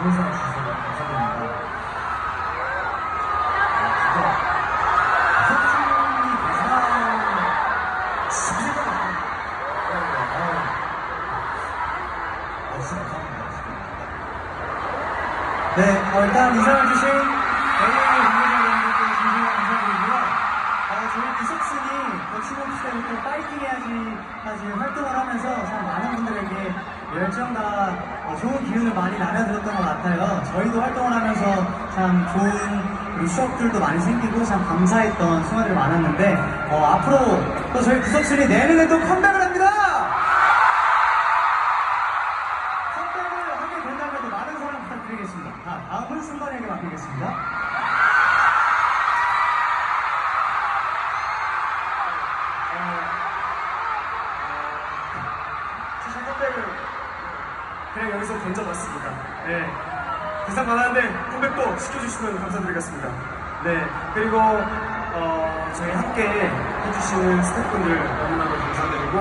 좋은 사람 주셔서 감사드립니다. 네, 일단 인사를 주신 대리의 관계자분들께 진심으로 감사드리고요. 저희 구석순이 거침없이 때부터 파이팅 해야지까지 활동을 하면서 참 많은 분들에게 열정과 좋은 기운을 많이 나눠드렸던 것 같아요. 저희도 활동을 하면서 참 좋은 추억들도 많이 생기고 참 감사했던 순간들이 많았는데 앞으로 또 저희 구석순이 내년에 또 컴백을 합니다! 다음은 순간에게 맡기겠습니다. 사실 컴백을 그냥 여기서 던져봤습니다. 네. 대상 많았는데 컴백도 시켜주시면 감사드리겠습니다. 네. 그리고 저희 함께 해주시는 스태프분들 너무나도 감사드리고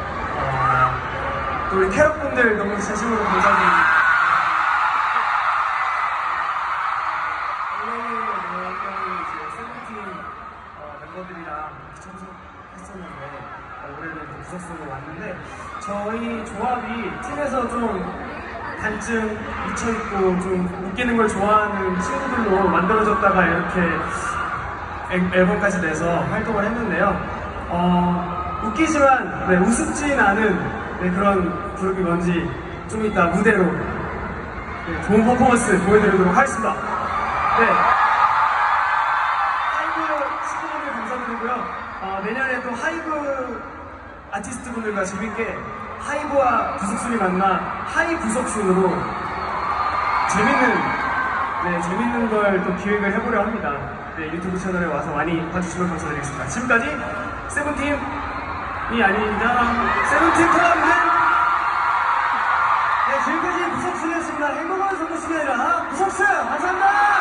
또 우리 캐럿분들 너무 진심으로 감사드립니다. 멤버들이랑 참석했었는데 올해는 구석순으로 왔는데 저희 조합이 팀에서 좀 단쯤 미쳐있고 좀 웃기는 걸 좋아하는 친구들로 만들어졌다가 이렇게 앨범까지 내서 활동을 했는데요. 웃기지만 우습진 않은 그런 그룹이 뭔지 좀 이따 무대로 좋은 퍼포먼스 보여드리도록 하겠습니다. 네. 내년에 또 하이브 아티스트 분들과 재밌게 하이브와 구석순이 만나 하이 구석순으로 재밌는 걸 또 기획을 해보려 합니다. 네, 유튜브 채널에 와서 많이 봐주시면 감사드리겠습니다. 지금까지 세븐팀이 아닙니다. 세븐팀 클럽은 지금까지 구석순이었습니다. 행복한 선물순이 아니라 구석순! 감사합니다!